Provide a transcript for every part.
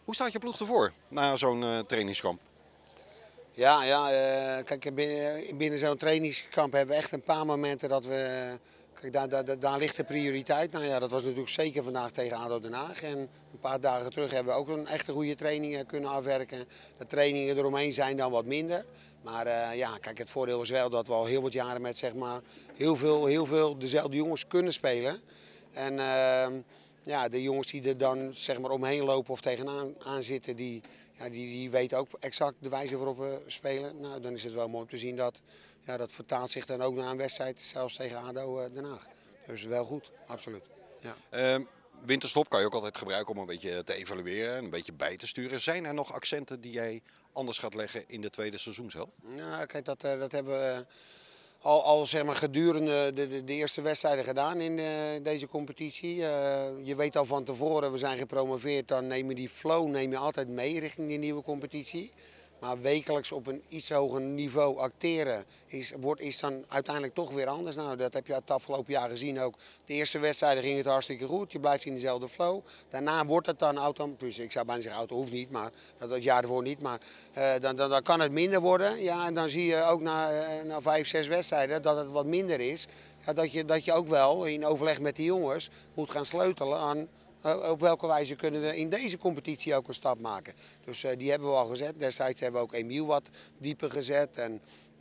Hoe staat je ploeg ervoor na zo'n trainingskamp? Kijk, binnen zo'n trainingskamp hebben we echt een paar momenten dat we... Kijk, daar ligt de prioriteit. Nou ja, dat was natuurlijk zeker vandaag tegen ADO Den Haag. En een paar dagen terug hebben we ook een echte goede training kunnen afwerken. De trainingen eromheen zijn dan wat minder. Maar kijk, het voordeel is wel dat we al heel wat jaren met zeg maar, heel veel dezelfde jongens kunnen spelen. En de jongens die er dan zeg maar, omheen lopen of tegenaan zitten, die weten ook exact de wijze waarop we spelen. Nou, dan is het wel mooi om te zien dat dat vertaalt zich dan ook naar een wedstrijd, zelfs tegen ADO Den Haag. Dus wel goed, absoluut. Ja. Winterstop kan je ook altijd gebruiken om een beetje te evalueren en een beetje bij te sturen. Zijn er nog accenten die jij anders gaat leggen in de tweede seizoenshelft? Nou, kijk, dat hebben we al zeg maar, gedurende de eerste wedstrijden gedaan in deze competitie. Je weet al van tevoren, we zijn gepromoveerd, dan neem je die flow altijd mee richting die nieuwe competitie. Maar wekelijks op een iets hoger niveau acteren is dan uiteindelijk toch weer anders. Nou, dat heb je het afgelopen jaar gezien ook. De eerste wedstrijden ging het hartstikke goed. Je blijft in dezelfde flow. Daarna wordt het dan automatisch. Ik zou bijna zeggen auto hoeft niet, maar dat jaar ervoor niet. Maar dan kan het minder worden. Ja, en dan zie je ook na 5, 6 wedstrijden dat het wat minder is. Ja, dat je ook wel in overleg met die jongens moet gaan sleutelen aan... Op welke wijze kunnen we in deze competitie ook een stap maken. Dus die hebben we al gezet. Destijds hebben we ook Emiel wat dieper gezet. En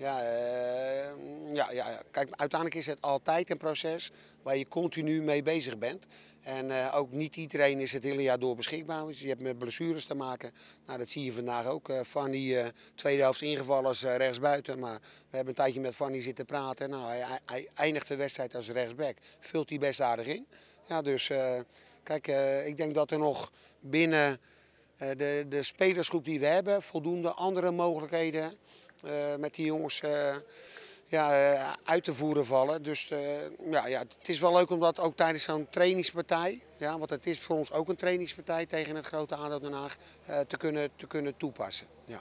kijk, uiteindelijk is het altijd een proces waar je continu mee bezig bent. En ook niet iedereen is het hele jaar door beschikbaar. Dus je hebt met blessures te maken. Nou, dat zie je vandaag ook. Fanny, tweede helft ingevallen als rechtsbuiten. Maar we hebben een tijdje met Fanny zitten praten. Nou, hij eindigt de wedstrijd als rechtsback. Vult hij best aardig in. Ja, dus... Kijk, ik denk dat er nog binnen de spelersgroep die we hebben voldoende andere mogelijkheden met die jongens uit te voeren vallen. Dus het is wel leuk om dat ook tijdens zo'n trainingspartij, want het is voor ons ook een trainingspartij tegen het grote ADO Den Haag, te kunnen toepassen. Ja.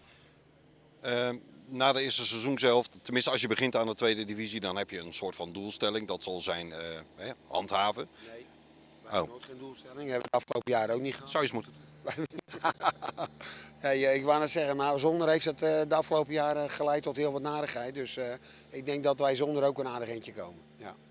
Na de eerste seizoenshelft, tenminste als je begint aan de tweede divisie, dan heb je een soort van doelstelling. Dat zal zijn handhaven. Nee. We hebben nooit geen doelstelling. Dat hebben we de afgelopen jaren ook niet gehad. Zou je eens moeten doen. Ik wou net zeggen, maar zonder heeft het de afgelopen jaren geleid tot heel wat narigheid. Dus ik denk dat wij zonder ook een aardig eentje komen. Ja.